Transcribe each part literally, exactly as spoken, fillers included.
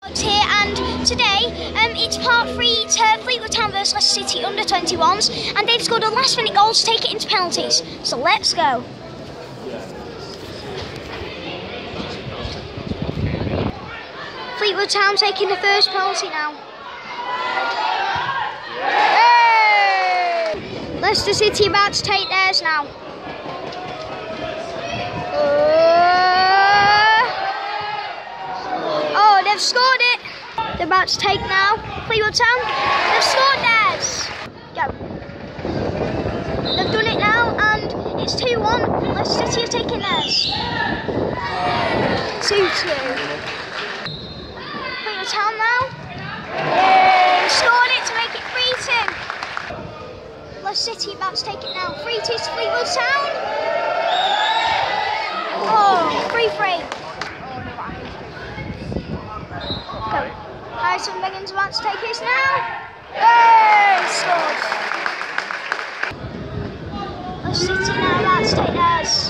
Here and today um, it's part three to Fleetwood Town versus Leicester City under twenty-ones, and they've scored a last minute goal to take it into penalties. So let's go. Fleetwood Town taking the first penalty now. Hey! Leicester City about to take theirs now. Oh, they've scored it. They're about to take now. Fleetwood Town, they've scored theirs. Go. They've done it now, and it's two one. Leicester City are taking theirs. two two. Fleetwood Town now. They've scored it to make it three two. Leicester City about to take it now. three two to Fleetwood Town. Oh, three three. Go. Harrison Beggin's about to take his now. Hey, he scored. Leicester City now about to take theirs.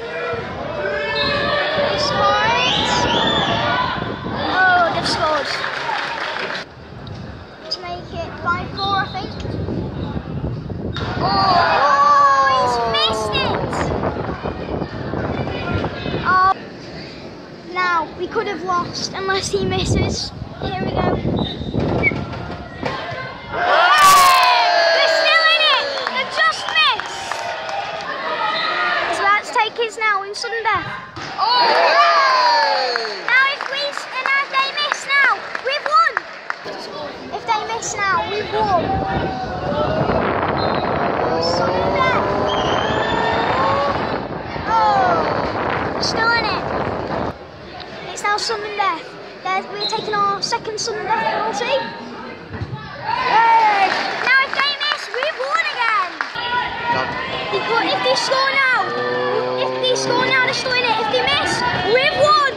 They score it. Oh, they've scored. To make it five four, I think. Oh, he's missed it. Oh. Now, we could have lost unless he misses. Here we go. They're still in it! They've just missed! He's about to take his now in sudden death. Oh! Now if we, and if they miss now, we've won! If they miss now, we've won. Sudden death. Oh! Still in it. It's now sudden death. We're taking our second sudden death penalty. Yay! Now if they miss, we've won again. Because if they score now, if they score now, they're still in it. If they miss, we've won.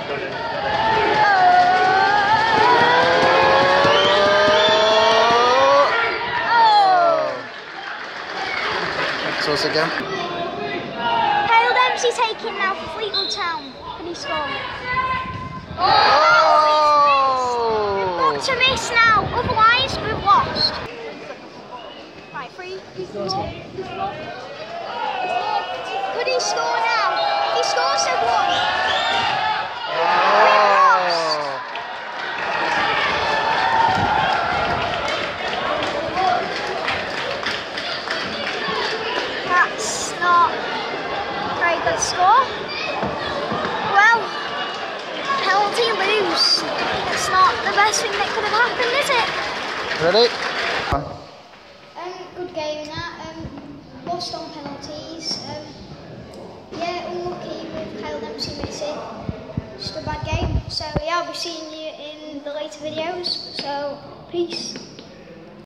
Oh! So us again. Kyle Dempsey taking now for Fleetwood Town. Can he score? Oh! To miss now, otherwise we've lost. Right, three. Could he score now? If he scores, they've won. We've lost. That's not a very good score. Well, penalty lose. It's not the best thing that could have happened, is it? Ready? Um, good game that. Um, lost on penalties. Um, yeah, unlucky with Kyle Dempsey missing. Just a bad game. So yeah, I'll be seeing you in the later videos. So peace.